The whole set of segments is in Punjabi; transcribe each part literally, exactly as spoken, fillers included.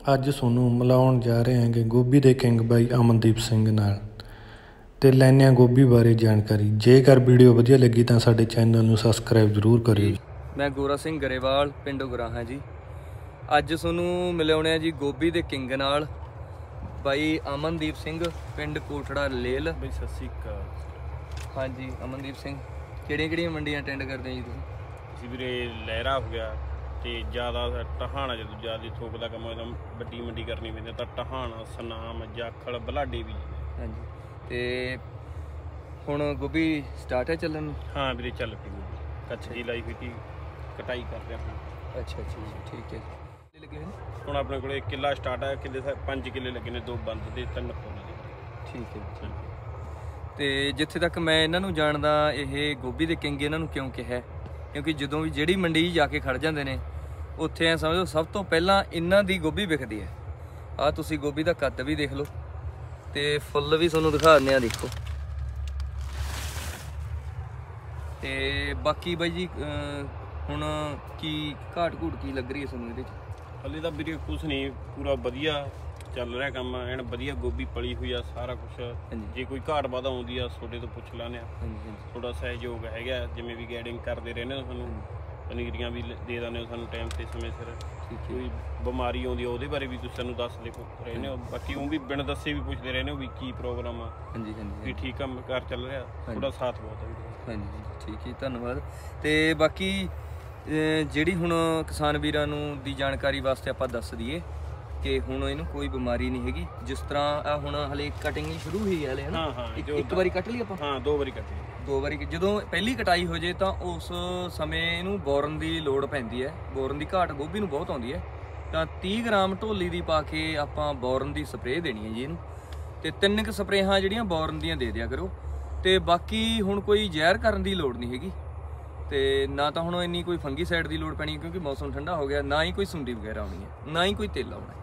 ਅੱਜ ਤੁਹਾਨੂੰ ਮਿਲਾਉਣ ਜਾ ਰਹੇ ਹਾਂਗੇ ਗੋਭੀ ਦੇ ਕਿੰਗ ਬਾਈ ਅਮਨਦੀਪ ਸਿੰਘ ਨਾਲ ਤੇ ਲੈਣੇ ਆ ਗੋਭੀ ਬਾਰੇ ਜਾਣਕਾਰੀ। ਜੇਕਰ ਵੀਡੀਓ ਵਧੀਆ ਲੱਗੀ ਤਾਂ ਸਾਡੇ ਚੈਨਲ ਨੂੰ ਸਬਸਕ੍ਰਾਈਬ ਜ਼ਰੂਰ ਕਰਿਓ। मैं गोरा सिंह गरेवाल पिंड गुराहा जी। अज सोनू मिलाने जी गोभी के किंग नाल बाई अमनदीप सिंह पिंड कोटड़ा लेल। बई सत श्री अकाल। हाँ जी अमनदीप सिंह किहड़ियां किहड़ियां मंडियां अटेंड करते हैं जी तुसीं? वीरे लहरा हो गया तो ज़्यादा टहाना जो ज़्यादा थोक का कम एकदम वड्डी मंडी करनी पैंदी तो टहाना सनाम जाखल बलाडे भी। हाँ जी तो हुण गोभी स्टार्ट है चलन? हाँ वीरे चल पी कच्छ की लाई हुई थी कटाई कर रहे हैं। अच्छा अच्छा ठीक है लगे हुण अपने को किला स्टार्ट है किले पाँच किले लगे ने दो बंद दे तीन फुल दे। ठीक है तो जिथे तक मैं इन्हों जानदा ये गोभी के किंग इन्हों क्यों कहा क्योंकि जो भी जिहड़ी मंडी जाके खड़ जाते हैं उत्थे ऐ समझो सब तो पहला इन्हां दी गोभी विकदी है। आ तुसीं गोभी का कद भी देख लो तो फुल भी तुहानूं दिखा दिंदे आ देखो। तो बाकी बाई जी हुण की घाट घूट की लग रही है तुहानूं इहदे च? हले तो वीरे कुछ नहीं पूरा वधिया चल रहा काम एन वधिया गोभी पली हुई आ सारा कुछ। जे कोई घाट वाधा आउंदी आ थोड़े तो पुछ लाने थोड़ा सहयोग है जिमें भी गाइडिंग करते रहने सानूं पनीरियां भी दे देने सानूं टाइम से समय सिर। कोई बीमारी आउंदी उहदे बारे भी तुसीं सानूं दस दे रहने हो। बाकी वो भी बिन दस्से भी पुछदे रहने हो भी की प्रॉब्लम आ भी ठीक काम कार चल रहा थोड़ा साथ बहुत है। हाँ जी ठीक है धन्यवाद। तो बाकी ਜਿਹੜੀ ਹੁਣ ਕਿਸਾਨ ਵੀਰਾਂ ਨੂੰ ਦੀ ਜਾਣਕਾਰੀ ਵਾਸਤੇ ਆਪਾਂ ਦੱਸ ਦਈਏ ਕਿ ਹੁਣ ਇਹਨੂੰ ਕੋਈ ਬਿਮਾਰੀ ਨਹੀਂ ਹੈਗੀ। ਜਿਸ ਤਰ੍ਹਾਂ ਆ ਹੁਣ ਹਲੇ ਕਟਿੰਗ ਸ਼ੁਰੂ ਹੋਈ ਹੈ ਹਲੇ ਹਨਾ? ਇੱਕ ਵਾਰੀ ਕੱਟ ਲਈ ਆਪਾਂ? ਹਾਂ ਦੋ ਵਾਰੀ ਕੱਟੀ। ਦੋ ਵਾਰੀ ਜਦੋਂ ਪਹਿਲੀ ਕਟਾਈ ਹੋ ਜੇ ਤਾਂ ਉਸ ਸਮੇਂ ਇਹਨੂੰ ਬੋਰਨ ਦੀ ਲੋੜ ਪੈਂਦੀ ਹੈ। ਬੋਰਨ ਦੀ ਘਾਟ ਗੋਭੀ ਨੂੰ ਬਹੁਤ ਆਉਂਦੀ ਹੈ ਤਾਂ ਤੀਹ ਗ੍ਰਾਮ ਢੋਲੀ ਦੀ ਪਾ ਕੇ ਆਪਾਂ ਬੋਰਨ ਦੀ ਸਪਰੇਅ ਦੇਣੀ ਹੈ ਜੀ ਇਹਨੂੰ। ਤੇ ਤਿੰਨ ਕੁ ਸਪਰੇਹਾਂ ਜਿਹੜੀਆਂ ਬੋਰਨ ਦੀਆਂ ਦੇ ਦਿਆ ਕਰੋ। ਤੇ ਬਾਕੀ ਹੁਣ ਕੋਈ ਜ਼ਹਿਰ ਕਰਨ ਦੀ ਲੋੜ ਨਹੀਂ ਹੈਗੀ ਤੇ ਨਾ ਤਾਂ ਹੁਣ ਇੰਨੀ ਕੋਈ ਫੰਗੀਸਾਈਡ ਦੀ ਲੋੜ ਪੈਣੀ ਕਿਉਂਕਿ ਮੌਸਮ ਠੰਡਾ ਹੋ ਗਿਆ, ਨਾ ਹੀ ਕੋਈ ਸੁੰਡੀ ਵਗੈਰਾ ਆਉਣੀ ਹੈ, ਨਾ ਹੀ ਕੋਈ ਤੇਲ ਆਉਣਾ।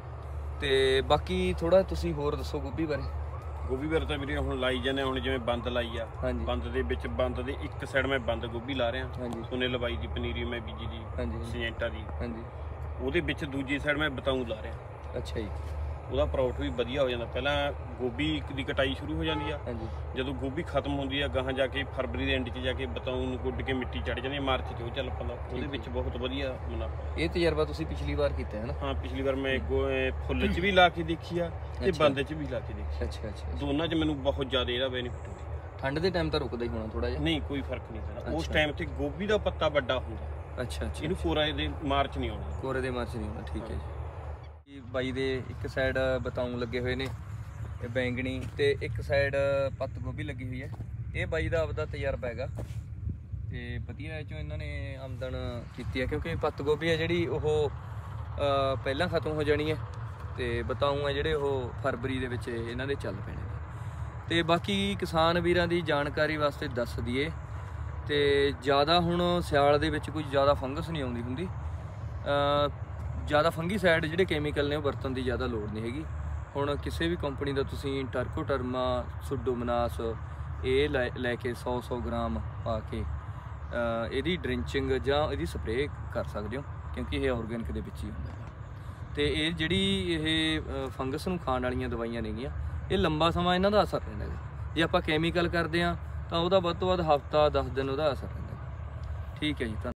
ਤੇ ਬਾਕੀ ਥੋੜਾ ਤੁਸੀਂ ਹੋਰ ਦੱਸੋ ਗੋਭੀ ਬਾਰੇ। ਗੋਭੀ ਬਾਰੇ ਤਾਂ ਵੀਰੇ ਹੁਣ ਲਾਈ ਜਾਂਦੇ ਹੁਣ ਜਿਵੇਂ ਬੰਦ ਲਾਈ ਆ ਬੰਦ ਦੇ ਵਿੱਚ ਬੰਦ ਦੇ ਇੱਕ ਸਾਈਡ ਮੈਂ ਬੰਦ ਗੋਭੀ ਲਾ ਰਿਹਾ। ਹਾਂਜੀ ਸੁਨੇ ਲਵਾਈ ਦੀ ਪਨੀਰੀ ਮੈਂ ਬੀਜੀ ਦੀ। ਹਾਂਜੀ ਸਿੰਜੈਂਟਾ ਦੀ। ਹਾਂਜੀ ਉਹਦੇ ਵਿੱਚ ਦੂਜੀ ਸਾਈਡ ਮੈਂ ਬਤਾਊ ਲਾ ਰਿਹਾ। ਅੱਛਾ ਜੀ ਉਹਦਾ ਪ੍ਰੋਫਿਟ ਵੀ ਵਧੀਆ ਹੋ ਜਾਂਦਾ। ਪਹਿਲਾਂ ਗੋਭੀ ਦੀ ਕਟਾਈ ਸ਼ੁਰੂ ਹੋ ਜਾਂਦੀ ਆ ਜਦੋਂ ਗੋਭੀ ਖਤਮ ਹੁੰਦੀ ਆ ਗਾਹਾਂ ਜਾ ਕੇ ਫਰਵਰੀ ਦੇ ਐਂਡ 'ਚ ਜਾ ਕੇ ਬਤਾਊ ਨੂੰ ਗੁੱਡ ਕੇ ਮਿੱਟੀ ਚੜ ਜਾਂਦੀ ਆ। ਮਾਰਚ 'ਚ ਉਹ ਚੱਲ ਪੈਂਦਾ ਉਹਦੇ ਵਿੱਚ ਬਹੁਤ ਵਧੀਆ ਮੁਨਾਫਾ। ਇਹ ਤਜਰਬਾ ਤੁਸੀਂ ਪਿਛਲੀ ਵਾਰ ਕੀਤਾ ਹੈ ਨਾ? ਹਾਂ ਪਿਛਲੀ ਵਾਰ ਮੈਂ ਫੁੱਲ 'ਚ ਵੀ ਲਾ ਕੇ ਦੇਖੀ ਆ ਤੇ ਬੰਦ 'ਚ ਵੀ ਲਾ ਕੇ ਦੇਖੀ। ਅੱਛਾ ਅੱਛਾ ਦੋਨਾਂ 'ਚ ਮੈਨੂੰ ਬਹੁਤ ਜ਼ਿਆਦਾ ਇਹਦਾ ਬੈਨੀਫਿਟ ਹੋਇਆ। ਠੰਡ ਦੇ ਟਾਈਮ ਤਾਂ ਰੁਕਦਾ ਹੀ ਹੋਣਾ ਥੋੜਾ ਜਿਹਾ? ਨਹੀਂ ਕੋਈ ਫਰਕ ਨਹੀਂ ਪੈਂਦਾ ਉਸ ਟਾਈਮ ਤੇ ਗੋਭੀ ਦਾ ਪੱਤਾ ਵੱਡਾ ਹੁੰਦਾ। ਅੱਛਾ ਅੱਛਾ ਇਹਨੂੰ ਕੋਰੇ ਦੇ ਮਾਰਚ ਨਹੀਂ ਆਉਣਾ। ਕੋਰੇ ਦੇ ਮਾਰਚ ਨਹੀਂ ਆਉਣਾ ਠੀਕ ਹੈ ਜੀ। ਬਾਈ ਦੇ ਇੱਕ ਸਾਈਡ ਬਤਾਊ ਲੱਗੇ ਹੋਏ ਨੇ ਬੈਂਗਣੀ ਤੇ ਇੱਕ ਸਾਈਡ ਪੱਤ ਗੋਭੀ ਲੱਗੀ ਹੋਈ ਹੈ। ਇਹ ਬਾਈ ਦਾ ਆਪਦਾ ਤਜਰਬਾ ਹੈਗਾ ਤੇ ਵਧੀਆ ਇਹ ਚੋਂ ਇਹਨਾਂ ਨੇ ਆਮਦਨ ਕੀਤੀ ਹੈ ਕਿਉਂਕਿ ਪੱਤ ਗੋਭੀ ਹੈ ਜਿਹੜੀ ਉਹ ਪਹਿਲਾਂ ਖਤਮ ਹੋ ਜਾਣੀ ਹੈ ਤੇ ਬਤਾਊ ਹੈ ਜਿਹੜੇ ਉਹ ਫਰਵਰੀ ਦੇ ਵਿੱਚ ਇਹਨਾਂ ਦੇ ਚੱਲ ਪੈਣੇ ਨੇ। ਤੇ ਬਾਕੀ ਕਿਸਾਨ ਵੀਰਾਂ ਦੀ ਜਾਣਕਾਰੀ ਵਾਸਤੇ ਦੱਸ ਦਈਏ ਤੇ ਜ਼ਿਆਦਾ ਹੁਣ ਸਿਆਲ ਦੇ ਵਿੱਚ ਕੋਈ ਜ਼ਿਆਦਾ ਫੰਗਸ ਨਹੀਂ ਆਉਂਦੀ ਹੁੰਦੀ। ज़्यादा फंगीसाइड ਜਿਹੜੇ ਕੈਮੀਕਲ ਨੇ ਉਹ ਵਰਤਣ ਦੀ ਜ਼ਿਆਦਾ ਲੋੜ ਨਹੀਂ ਹੈਗੀ। ਹੁਣ ਕਿਸੇ ਵੀ ਕੰਪਨੀ ਦਾ ਤੁਸੀਂ ਟਰਕੋਟਰਮਾ ਸੁਡੋਮਨਾਸ ਇਹ ਲੈ ਕੇ ਸੌ ਸੌ ਗ੍ਰਾਮ ਪਾ ਕੇ ਇਹਦੀ ਡ੍ਰਿੰਚਿੰਗ ਜਾਂ ਇਹਦੀ ਸਪਰੇਅ ਕਰ ਸਕਦੇ ਹੋ ਕਿਉਂਕਿ ਇਹ ਆਰਗੈਨਿਕ ਦੇ ਵਿੱਚ ਹੀ ਹੁੰਦਾ ਹੈ। ਤੇ ਇਹ ਜਿਹੜੀ ਇਹ ਫੰਗਸ ਨੂੰ ਖਾਣ ਵਾਲੀਆਂ ਦਵਾਈਆਂ ਨੇਗੀਆਂ ਇਹ ਲੰਬਾ ਸਮਾਂ ਇਹਨਾਂ ਦਾ ਅਸਰ ਰਹਿੰਦਾ ਹੈ। ਜੇ ਆਪਾਂ ਕੈਮੀਕਲ ਕਰਦੇ ਹਾਂ ਤਾਂ ਉਹਦਾ ਵੱਧ ਤੋਂ ਵੱਧ ਹਫ਼ਤਾ ਦਸ ਦਿਨ ਉਹਦਾ ਅਸਰ ਰਹਿੰਦਾ। ਠੀਕ ਹੈ ਜੀ।